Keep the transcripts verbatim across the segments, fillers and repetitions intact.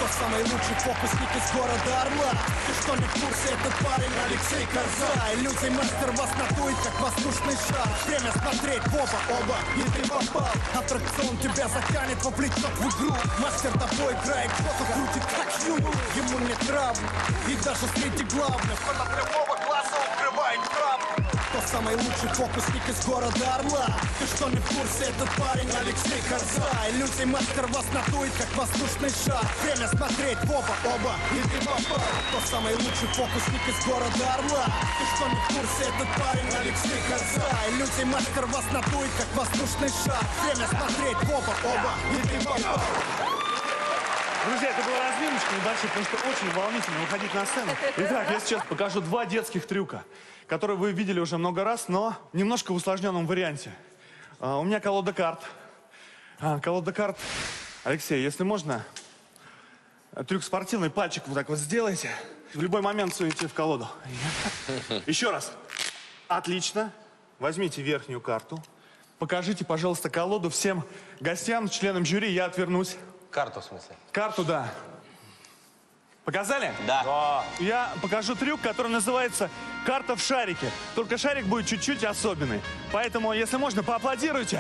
Кто самый лучший фокусник из города Орла? Ты что, не в курсе, этот парень Алексей Коза? Иллюзий мастер вас надует, как воздушный шар. Время смотреть в оба, оба, и ты попал. Аттракцион тебя затянет, вовлечет в игру. Мастер тобой играет, кто-то крутит как юню. Ему нет травм, и даже среди главных он от любого глаза укрывает правду. Кто самый лучший фокусник из города Орла? Ты что, не в курсе, этот парень Алексей Коза? Иллюзий мастер вас надует, как воздушный шар. Время смотреть в оба, оба, и ты попал. Кто самый лучший фокусник из города Орла? Ты что, не в курсе, этот парень Алексей Коза? Иллюзий мастер вас надует, как воздушный шар. Время смотреть в оба, оба, и ты попал. Друзья, это была разминочка небольшая, потому что очень волнительно выходить на сцену. Итак, я сейчас покажу два детских трюка, которые вы видели уже много раз, но немножко в усложненном варианте. А, у меня колода карт. А, колода карт. Алексей, если можно, трюк спортивный, пальчик вот так вот сделайте. В любой момент суете в колоду. Еще раз. Отлично. Возьмите верхнюю карту. Покажите, пожалуйста, колоду всем гостям, членам жюри. Я отвернусь. Карту, в смысле? Карту, да. Показали? Да. Да. Я покажу трюк, который называется «Карта в шарике». Только шарик будет чуть-чуть особенный. Поэтому, если можно, поаплодируйте.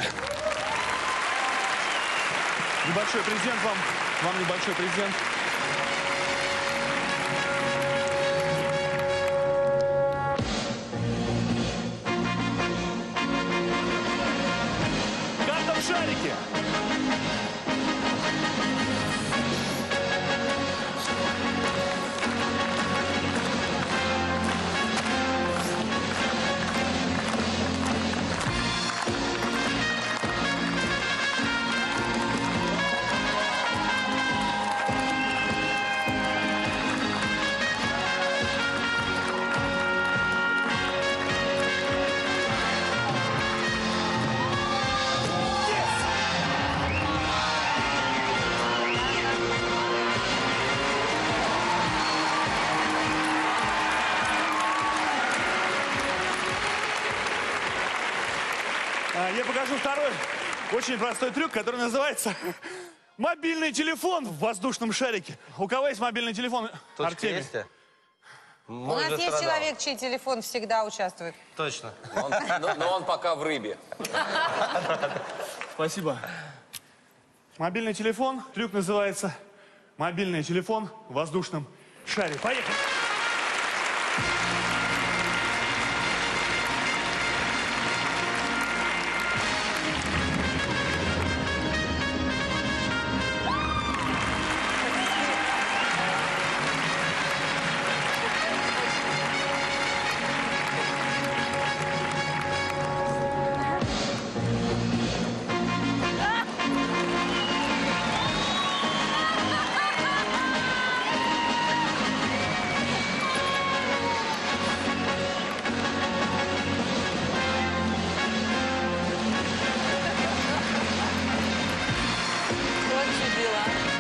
Небольшой презент вам. Вам небольшой презент. Карта в шарике. Я покажу второй очень простой трюк, который называется мобильный телефон в воздушном шарике. У кого есть мобильный телефон? Точка Артемий. есть? У нас есть страдал. человек, чей телефон всегда участвует. Точно. Он, но, но он пока в рыбе. Спасибо. Мобильный телефон. Трюк называется мобильный телефон в воздушном шаре. Поехали. Вот же дела.